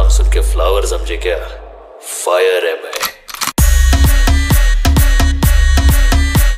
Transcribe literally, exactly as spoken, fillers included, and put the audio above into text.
सुन के फ्लावर समझे क्या? फायर है मैं।